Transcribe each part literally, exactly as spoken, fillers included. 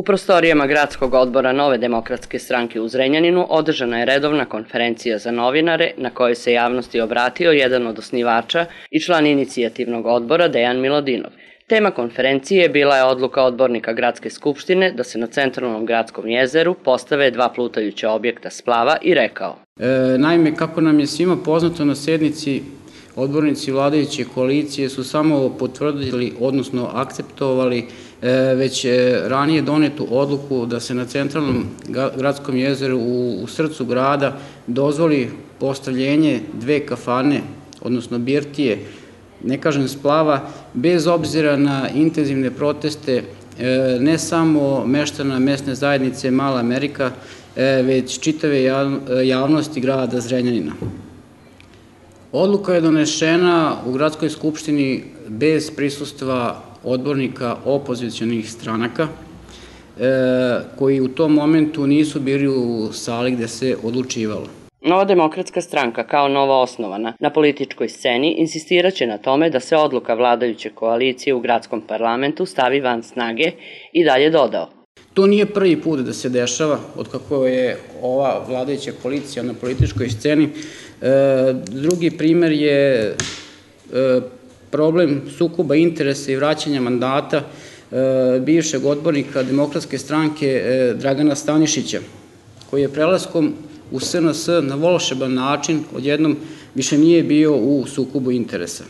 U prostorijama gradskog odbora Nove demokratske stranke u Zrenjaninu održana je redovna konferencija za novinare na kojoj se javnosti obratio jedan od osnivača i član inicijativnog odbora Dejan Milodinov. Tema konferencije bila je odluka odbornika Gradske skupštine da se na centralnom gradskom jezeru postave dva plutajuća objekta splava i rekao. E, naime, kako nam je svima poznato, na sednici odbornici vladajuće koalicije su samo potvrdili, odnosno akceptovali e, već ranije donetu odluku da se na centralnom gradskom jezeru u, u srcu grada dozvoli postavljenje dve kafane, odnosno birtije, ne kažem splava, bez obzira na intenzivne proteste ne samo meštana mesne zajednice Mala Amerika, već čitave javnosti grada Zrenjanina. Odluka je donešena u Gradskoj skupštini bez prisustva odbornika opozicionih stranaka, koji u tom momentu nisu bili u sali gde se odlučivalo. Nova demokratska stranka, kao novo osnovana na političkoj sceni, insistiraće na tome da se odluka vladajuće koalicije u gradskom parlamentu stavi van snage i dalje dodao. To nije prvi put da se dešava od kako je ova vladajuća koalicija na političkoj sceni. Drugi primer je problem sukoba interesa i vraćanja mandata bivšeg odbornika Demokratske stranke Dragana Stanišića, koji je prelaskom u S N S na volšeban način odjednom više nije bio u sukobu interesa.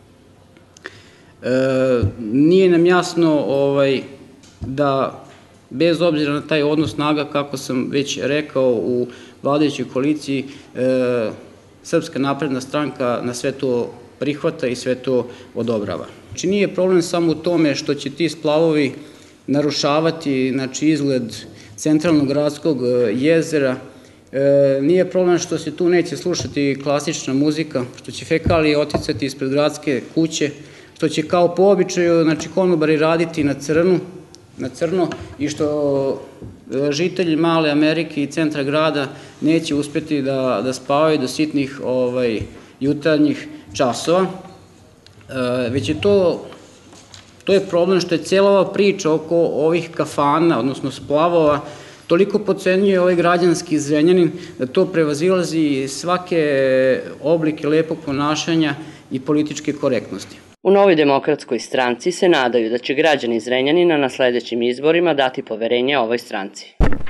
Nije nam jasno da bez obzira na taj odnos snaga, kako sam već rekao, u vladajućoj koaliciji, Srpska napredna stranka na sve to prihvata i sve to odobrava. Znači, nije problem samo u tome što će ti splavovi narušavati izgled centralnog gradskog jezera, nije problem što se tu neće slušati klasična muzika, što će fekalije oticati ispred gradske kuće, što će kao po običaju konobari raditi na crnu, na crno i što žitelji Male Amerike i centra grada neće uspeti da spavaju do sitnih jutarnjih časova, već je to, to je problem što je cijela ova priča oko ovih kafana, odnosno splavova, toliko podcenjuje ovaj građanski Zrenjanin da to prevazilazi svake oblike lepog ponašanja i političke korektnosti. U Novoj demokratskoj stranci se nadaju da će građani Zrenjanina na sledećim izborima dati poverenje ovoj stranci.